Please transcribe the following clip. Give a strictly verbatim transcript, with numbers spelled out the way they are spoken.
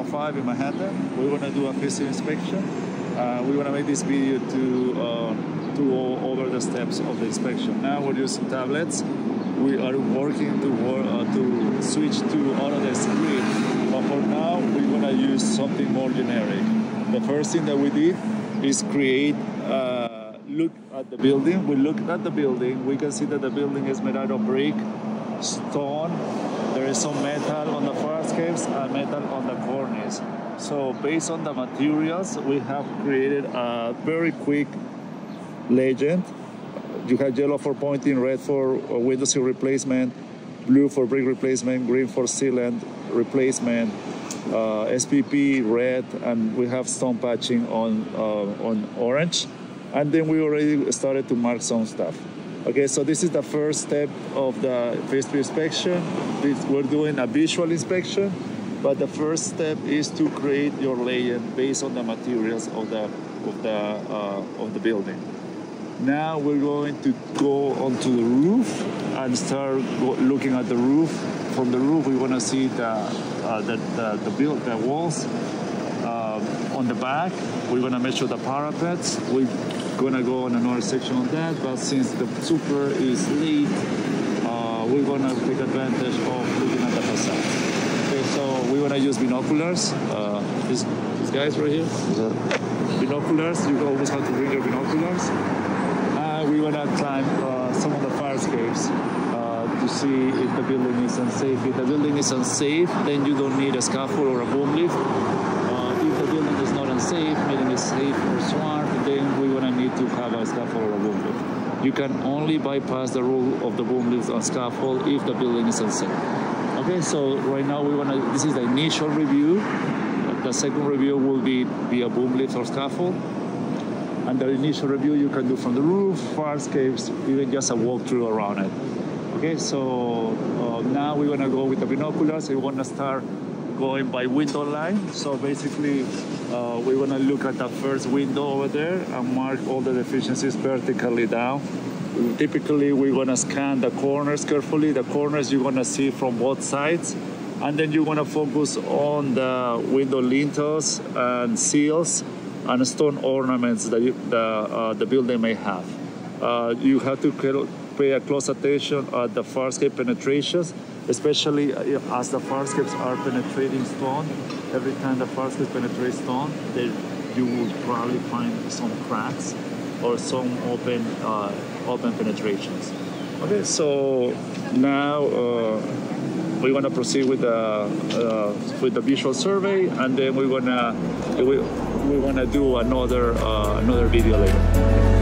oh five in Manhattan. We're going to do a physical inspection. Uh, we're going to make this video to, uh, to go over the steps of the inspection. Now we're using tablets. We are working to, work, uh, to switch to Autodesk Grid, but for now we're going to use something more generic. The first thing that we did is create, uh, look at the building. We looked at the building. We can see that the building is made out of brick, stone. There is some metal on the façades and metal on the cornice. So based on the materials, we have created a very quick legend. You have yellow for pointing, red for window sill replacement, blue for brick replacement, green for sealant replacement, uh, S P P red, and we have stone patching on uh, on orange. And then we already started to mark some stuff. Okay, so this is the first step of the physical inspection. This, we're doing a visual inspection, but the first step is to create your legend based on the materials of the of the uh, of the building. Now we're going to go onto the roof and start go looking at the roof. From the roof, we want to see the uh, the the, the, build, the walls. Uh, on the back, we're going to measure the parapets. We're going to go on another section on that. But since the super is late, uh, we're going to take advantage of looking at the facade. Okay, so we want to use binoculars. Uh, these, these guys right here. Binoculars. You always have to bring your binoculars. We want to climb uh, some of the fire escapes uh, to see if the building is unsafe. If the building is unsafe, then you don't need a scaffold or a boom lift. Uh, if the building is not unsafe, meaning it's safe or smart, then we want to need to have a scaffold or a boom lift. You can only bypass the rule of the boom lift on scaffold if the building is unsafe. Okay, so right now we want to. This is the initial review. The second review will be be a boom lift or scaffold. And the initial review you can do from the roof, fire escapes, even just a walkthrough around it. Okay, so uh, now we want to go with the binoculars. We want to start going by window line. So basically, uh, we want to look at the first window over there and mark all the deficiencies vertically down. Typically, we're going to scan the corners carefully. The corners you're going to see from both sides. And then you want to focus on the window lintels and seals and stone ornaments that you, the, uh, the building may have. Uh, you have to pay a close attention at the farscape penetrations, especially as the farscapes are penetrating stone. Every time the farscape penetrates stone, they, you will probably find some cracks or some open, uh, open penetrations. Okay, so now uh, we want to proceed with the uh, with the visual survey, and then we want to we, we want to do another uh, another video later.